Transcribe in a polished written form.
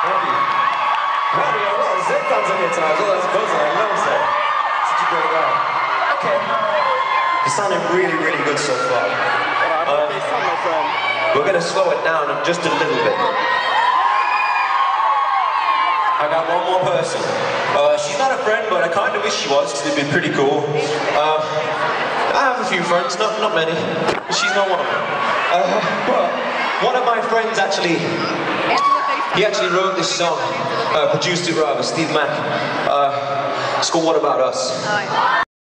Thank you. Wow, we got a lot of Z fans on here tonight. All those buzzing, I love Z. Such a great guy. Okay. You're sounding really, really good so far. We're going to slow it down just a little bit. I got one more person. She's not a friend, but I kind of wish she was, because it'd be pretty cool. I have a few friends, not many. She's not one of them. But one of my friends actually, he actually wrote this song, produced it rather, Steve Mack. It's called What About Us?